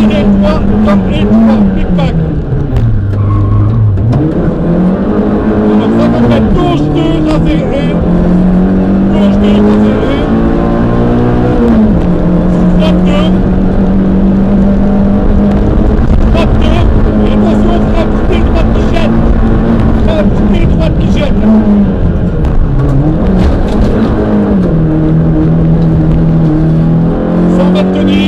viré droit, comme les trois, big pack. Alors 50 mètres, gauche 2, rasé 1. Gauche 2, rasé 1. Droite 2. Droite 2. Et attention, frappe pied droite qui jette. Frappe pied droite qui jette. Sans mettre tenir.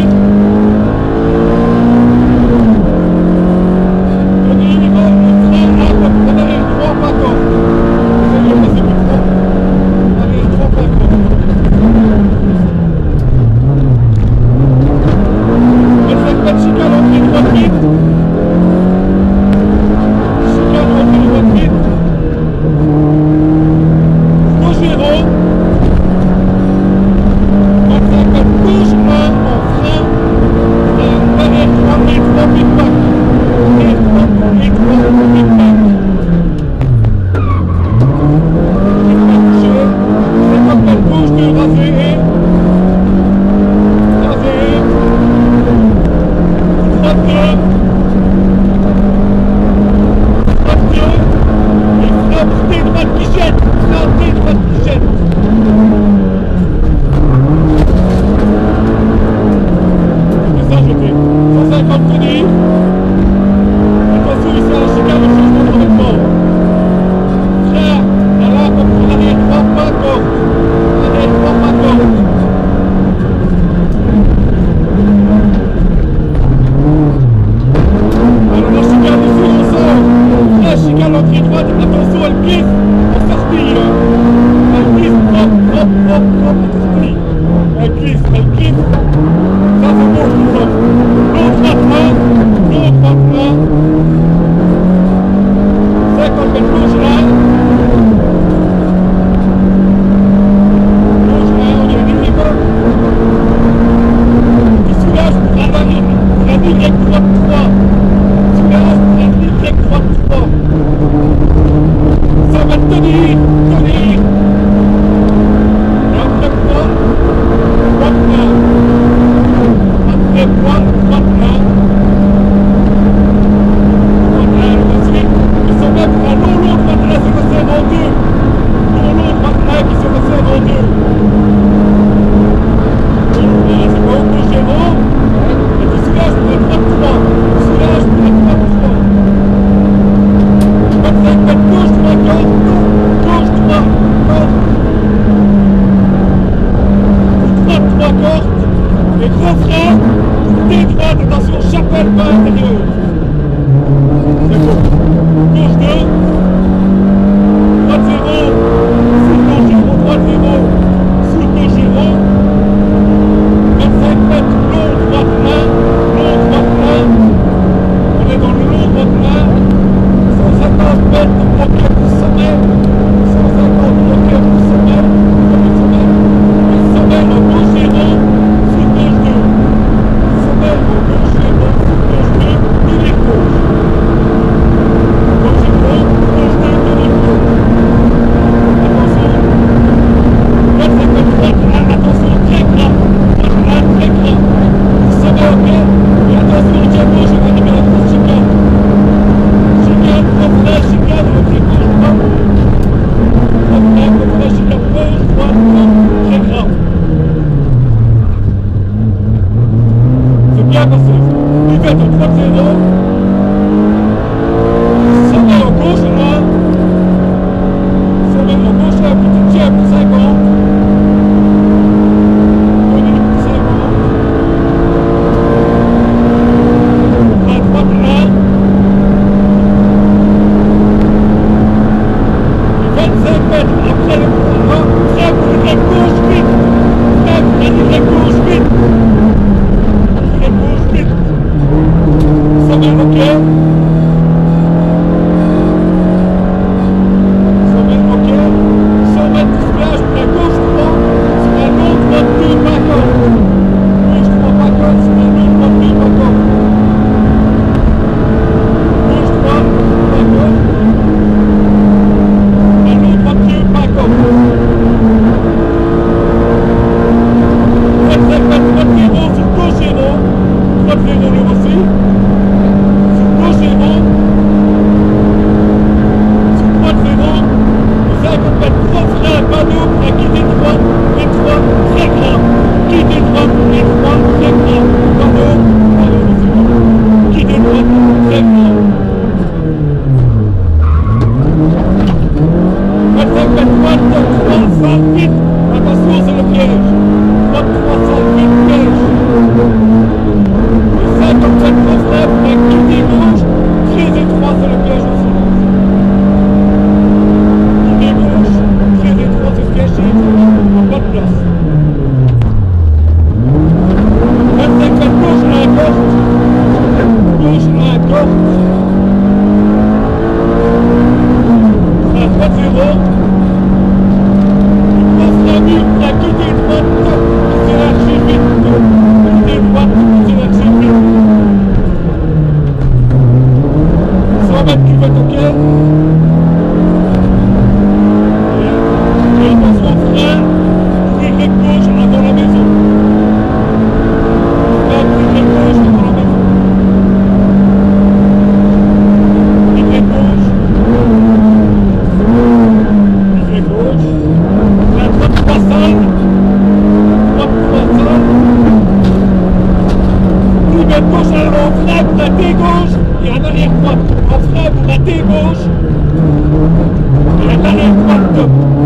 aussi. Sur gauche vélo. Sur droite vélo. Vous accompagnez 3 freins panneaux à quitter droite et 3 très grands. Quitter droite et 3 très grands. Panneaux, quitter droite très grand. 25 mètres, 300 vite. Attention, c'est le piège. 300 vite, piège. 57 freins pour un quitter gauche. Très étroit, c'est le piège aussi. Quitter gauche, très étroit, c'est le piège. Pas de place. 25 mètres gauche à la porte. Gauche à la porte. À droite zéro. La quitter droite, s'élargit vite. Quitter droite, s'élargit vite. 100 mètres qui va toquer. Et attention frein, virez gauche avant la maison. Frein, virez gauche avant la maison. Virez gauche. Virez gauche. La droite croissante. Gauche en frein pour rater gauche et en arrière droite. En frein pour rater gauche et en arrière droite.